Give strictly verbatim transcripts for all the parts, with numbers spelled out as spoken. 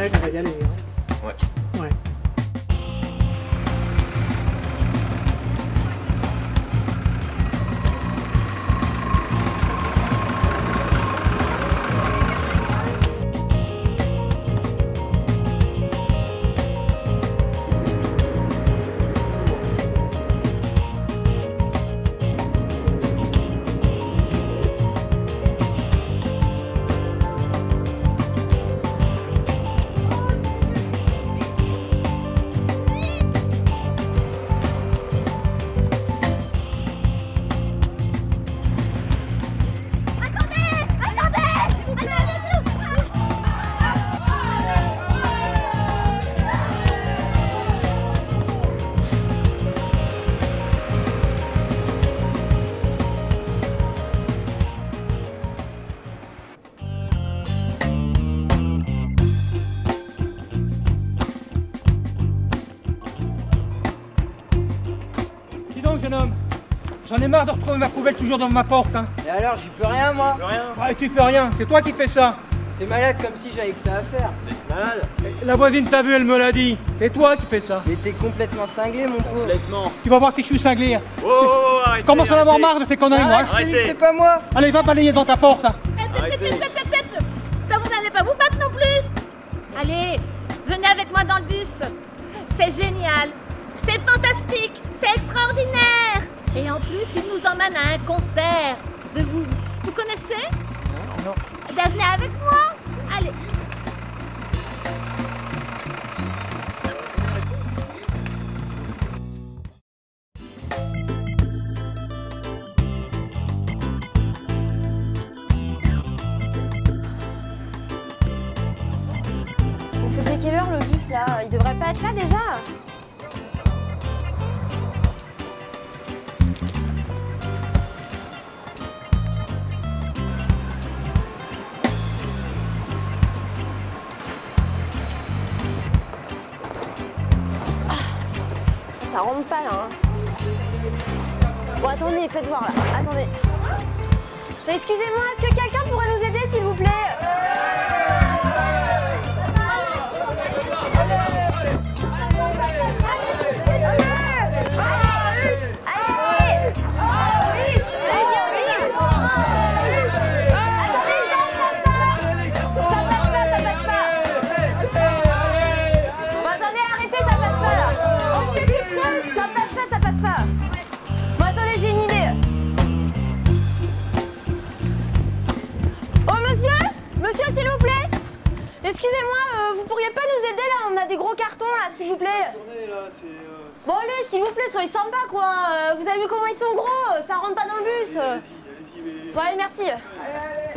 mec, on va y aller. Hein. Ouais. Ouais. Jeune homme, j'en ai marre de retrouver ma poubelle toujours devant ma porte. Hein. Et alors, j'y peux rien, moi. Tu rien. Ah, tu fais rien, c'est toi qui fais ça. T'es malade comme si j'avais que ça à faire. T'es malade? La voisine t'a vu, elle me l'a dit. C'est toi qui fais ça. Mais t'es complètement cinglé, mon pauvre. Complètement. Tu vas voir si je suis cinglé. Oh, oh, oh, arrêtez, Commence à en avoir arrêtez. marre de ces conneries, moi. Arrête, je te dis que c'est pas moi. Allez, va balayer dans ta porte. Hein. Arrêtez. Ben, vous n'allez pas vous battre non plus. Allez, venez avec moi dans le bus. C'est génial. C'est fantastique. C'est extraordinaire. Et en plus, il nous emmène à un concert. Je vous... Vous connaissez? Non. Non. Ben, venez avec moi. Allez. C'était quelle heure le bus là? Il devrait pas être là déjà? Ah, ça rentre pas là. Hein. Bon attendez, faites voir là. Attendez. Excusez-moi, est-ce que quelqu'un pourrait nous aider s'il vous plaît? Excusez-moi, euh, vous pourriez pas nous aider là? On a des gros cartons là, s'il vous plaît. Bon allez, s'il vous plaît, soyez sympa quoi. Euh, vous avez vu comment ils sont gros? Ça rentre pas dans le bus. Allez, allez-y, allez-y. Bon allez, merci. Allez, allez.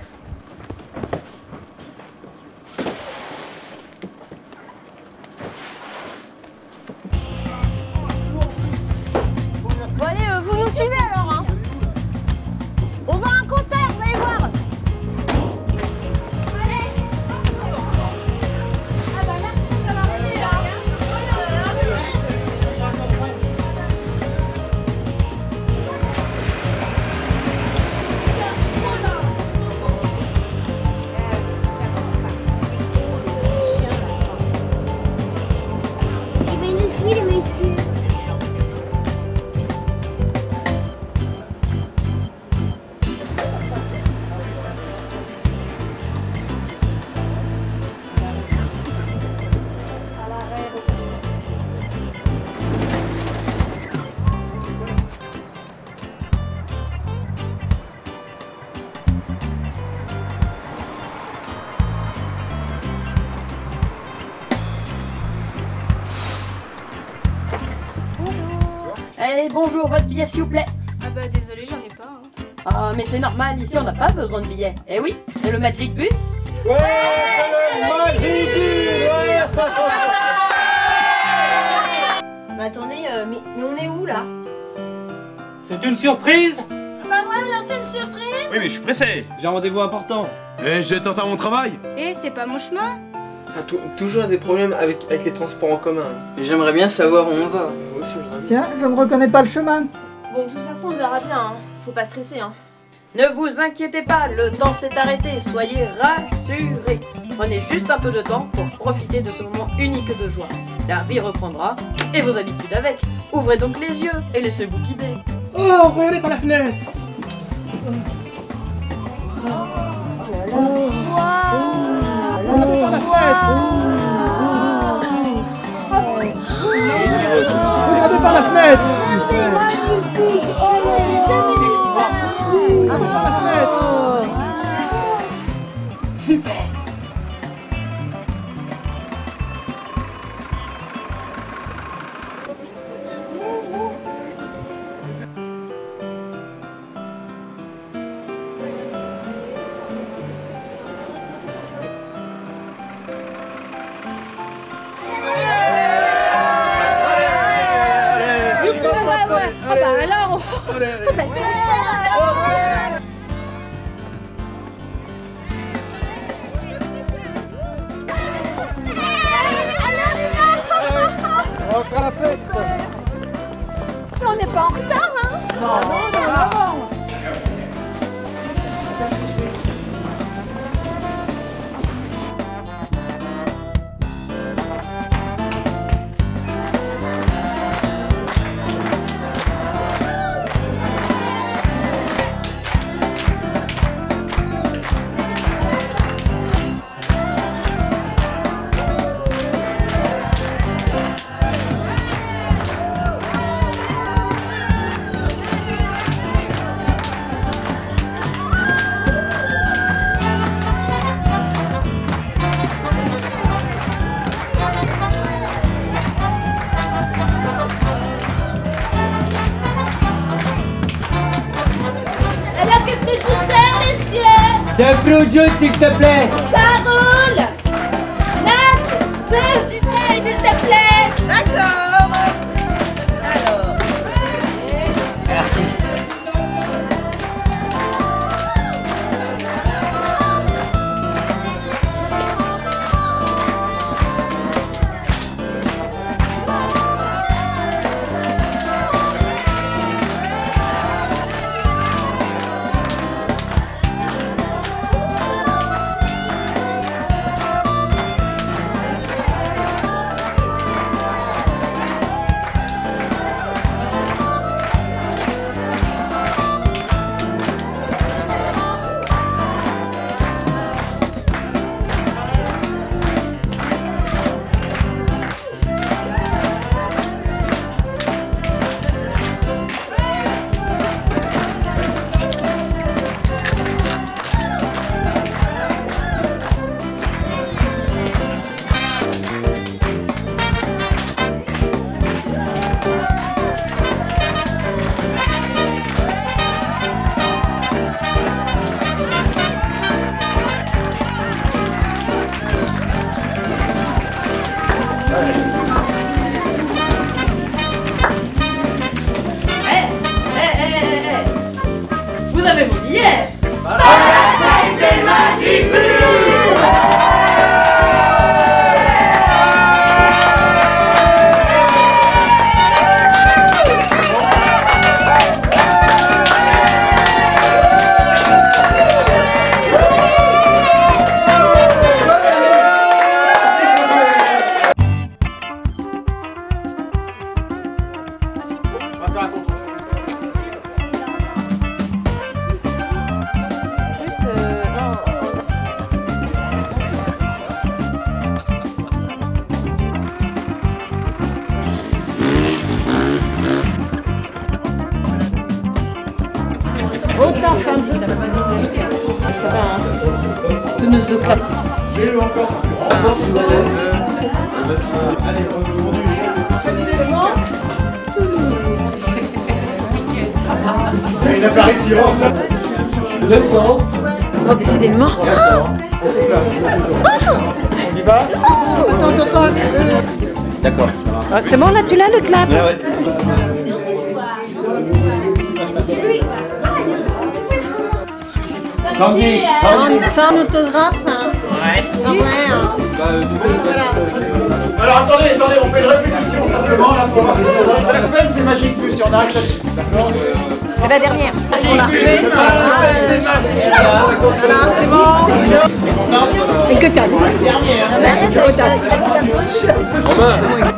Bon allez, euh, vous nous suivez alors hein. On va à un concert, vous allez voir. Eh bonjour, votre billet s'il vous plaît. Ah bah désolé, j'en ai pas. Hein. Ah mais c'est normal, ici on n'a pas besoin de billets. Eh oui, c'est le Magic Bus. Ouais, c'est le Magic Bus. Mais attendez, euh, mais, mais on est où là? C'est une surprise. Bah ouais, alors c'est une surprise. Oui, mais je suis pressé. J'ai un rendez-vous important. Et j'ai tenté mon travail. Eh, c'est pas mon chemin. Ah, toujours des problèmes avec, avec les transports en commun. J'aimerais bien savoir où on va. Moi aussi, je Tiens, je ne reconnais pas le chemin. Bon, de toute façon, on verra bien. Hein. Faut pas stresser. Hein. Ne vous inquiétez pas, le temps s'est arrêté, soyez rassurés. Prenez juste un peu de temps pour profiter de ce moment unique de joie. La vie reprendra, et vos habitudes avec. Ouvrez donc les yeux et laissez-vous guider. Oh, regardez par la fenêtre. Regardez par la fenêtre. Regardez par la fenêtre. Oh, c'est jamais vu ça. Super. Ah bah alors On va faire la fête. on n'est pas en retard, hein? Non, non, non. Alors qu'est-ce que je vous sers, messieurs? D'un fruit jus, s'il te plaît. Ça roule! Natch, deux bouteilles, s'il te plaît! D'accord. Alors. Merci. Vous avez vos billets? Autant faire un peu. Ça va, hein. Teneuse de clap. Une apparition. Deux temps. Oh, décidément. On y va? Attends, attends, attends. D'accord. Ah, c'est bon, là, tu l'as, le clap? Ouais, ouais. Sandy, Sandy. C'est un autographe. Hein. Ouais. Ah ouais. Hein. Voilà. Alors attendez, attendez, on fait une répétition simplement là pour voir si ça va. La peine c'est magique plus, si on arrive là-dessus. D'accord? C'est la dernière. Voilà, c'est bon. Et que t'as dit.